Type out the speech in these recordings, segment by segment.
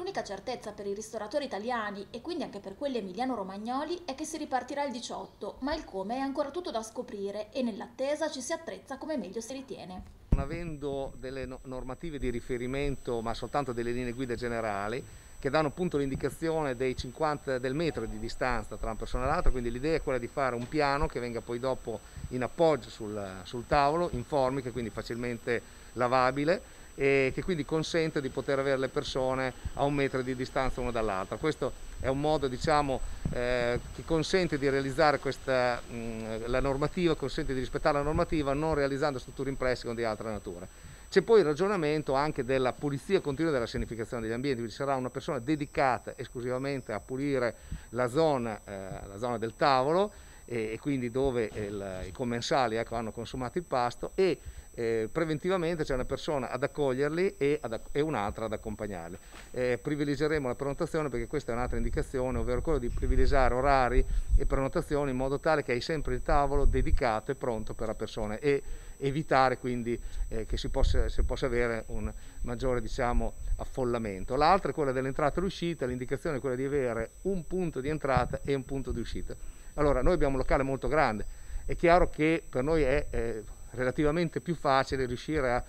L'unica certezza per i ristoratori italiani e quindi anche per quelli emiliano-romagnoli è che si ripartirà il 18, ma il come è ancora tutto da scoprire e nell'attesa ci si attrezza come meglio si ritiene. Non avendo delle normative di riferimento, ma soltanto delle linee guida generali, che danno appunto l'indicazione del metro di distanza tra una persona e l'altra, quindi l'idea è quella di fare un piano che venga poi dopo in appoggio sul tavolo, in formica, quindi facilmente lavabile, e che quindi consente di poter avere le persone a un metro di distanza una dall'altra. Questo è un modo, diciamo, che consente di realizzare la normativa, consente di rispettare la normativa non realizzando strutture impresse con di altra natura. C'è poi il ragionamento anche della pulizia continua e della sanificazione degli ambienti, quindi ci sarà una persona dedicata esclusivamente a pulire la zona del tavolo e quindi dove i commensali, ecco, hanno consumato il pasto, e preventivamente c'è una persona ad accoglierli e un'altra ad accompagnarli. Privilegieremo la prenotazione, perché questa è un'altra indicazione, ovvero quello di privilegiare orari e prenotazioni in modo tale che hai sempre il tavolo dedicato e pronto per la persona, e evitare quindi che si possa avere un maggiore, diciamo, affollamento. L'altra è quella dell'entrata e l'uscita. L'indicazione è quella di avere un punto di entrata e un punto di uscita. Allora, noi abbiamo un locale molto grande, è chiaro che per noi è relativamente più facile riuscire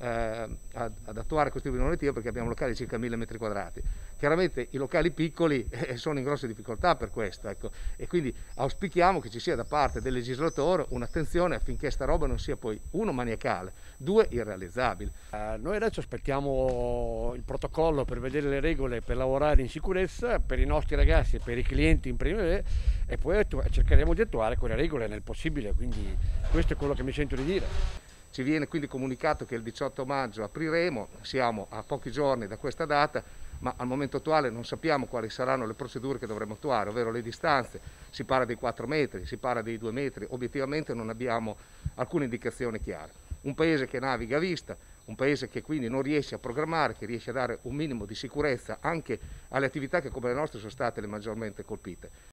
ad attuare questo tipo di normativa, perché abbiamo locali di circa 1000 metri quadrati. Chiaramente i locali piccoli sono in grosse difficoltà per questo, ecco, e quindi auspichiamo che ci sia da parte del legislatore un'attenzione affinché sta roba non sia poi, uno, maniacale, due, irrealizzabile. Noi adesso aspettiamo il protocollo per vedere le regole per lavorare in sicurezza per i nostri ragazzi e per i clienti in prima, e poi cercheremo di attuare quelle regole nel possibile, quindi questo è quello che mi sento di dire. Ci viene quindi comunicato che il 18 maggio apriremo, siamo a pochi giorni da questa data, ma al momento attuale non sappiamo quali saranno le procedure che dovremo attuare, ovvero le distanze. Si parla dei 4 metri, si parla dei 2 metri, obiettivamente non abbiamo alcuna indicazione chiara. Un paese che naviga a vista, un paese che quindi non riesce a programmare, che riesce a dare un minimo di sicurezza anche alle attività che come le nostre sono state le maggiormente colpite.